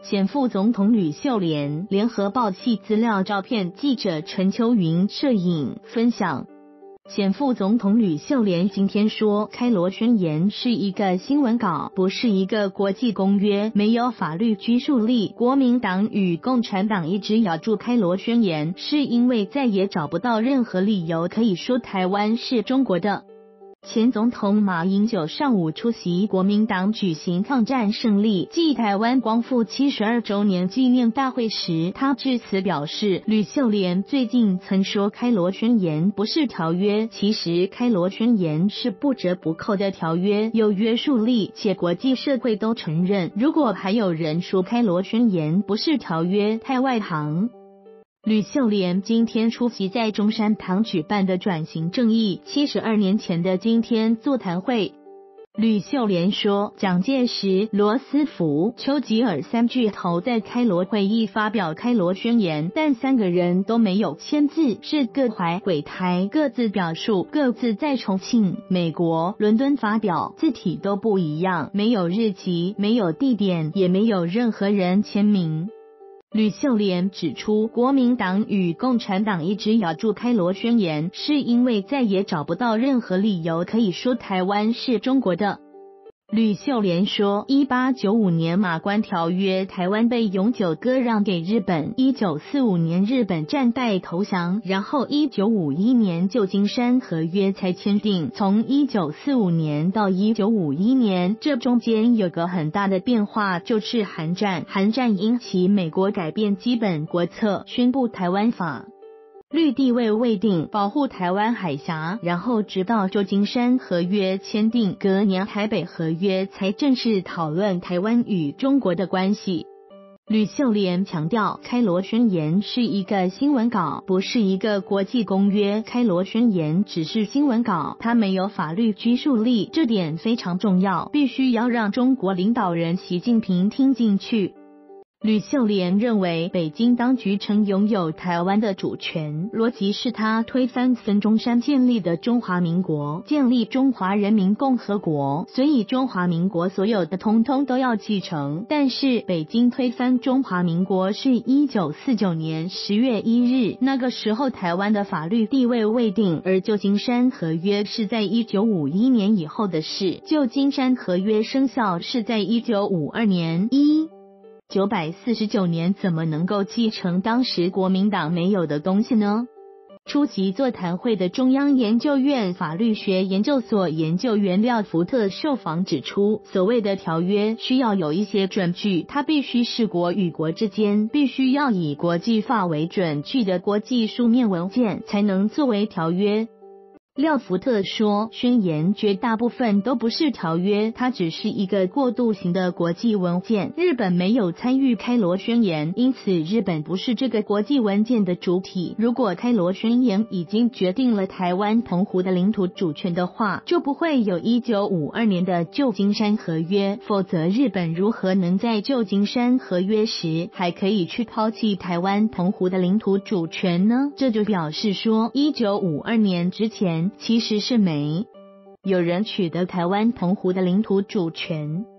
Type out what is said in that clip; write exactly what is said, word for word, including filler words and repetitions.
前副总统吕秀莲，联合报系资料照片记者陈秋云摄影分享。前副总统吕秀莲今天说，开罗宣言是一个新闻稿，不是一个国际公约，没有法律拘束力。国民党与共产党一直咬住开罗宣言，是因为再也找不到任何理由可以说台湾是中国的。前总统马英九上午出席国民党举行抗战胜利暨台湾光复七十二周年纪念大会时，他致辞表示，吕秀莲最近曾说开罗宣言不是条约，其实开罗宣言是不折不扣的条约，有约束力，且国际社会都承认。如果还有人说开罗宣言不是条约，太外行。吕秀莲今天出席在中山堂举办的转型正义七十二年前的今天座谈会。吕秀莲说，蒋介石、罗斯福、丘吉尔三巨头在开罗会议发表开罗宣言，但三个人都没有签字，是各怀鬼胎，各自表述，各自在重庆、美国、伦敦发表，字体都不一样，没有日期，没有地点，也没有任何人签名。吕秀莲指出，国民党与共产党一直咬住开罗宣言，是因为再也找不到任何理由可以说台湾是中国的。吕秀莲说，一八九五年马关条约，台湾被永久割让给日本，一九四五年日本战败投降，然后一九五一年旧金山合约才签订。从一九四五年到一九五一年，这中间有个很大的变化，就是韩战。韩战引起美国改变基本国策，宣布台湾法律地位未定，保护台湾海峡，然后直到旧金山合约签订，隔年台北合约才正式讨论台湾与中国的关系。吕秀莲强调，开罗宣言是一个新闻稿，不是一个国际公约。开罗宣言只是新闻稿，它没有法律拘束力，这点非常重要，必须要让中国领导人习近平听进去。吕秀莲认为，北京当局曾拥有台湾的主权，逻辑是他推翻孙中山建立的中华民国，建立中华人民共和国，所以中华民国所有的通通都要继承。但是北京推翻中华民国是一九四九年十月一日，那个时候台湾的法律地位未定，而旧金山合约是在一九五一年以后的事，旧金山合约生效是在一九五二年。一九四九年怎么能够继承当时国民党没有的东西呢？出席座谈会的中央研究院法律学研究所研究员廖福特受访指出，所谓的条约需要有一些准据，它必须是国与国之间必须要以国际法为准据的国际书面文件才能作为条约。廖福特说，宣言绝大部分都不是条约，它只是一个过渡型的国际文件。日本没有参与开罗宣言，因此日本不是这个国际文件的主体。如果开罗宣言已经决定了台湾澎湖的领土主权的话，就不会有一九五二年的旧金山合约，否则日本如何能在旧金山合约时还可以去抛弃台湾澎湖的领土主权呢？这就表示说，一九五二年之前其实是没有人取得台湾澎湖的领土主权。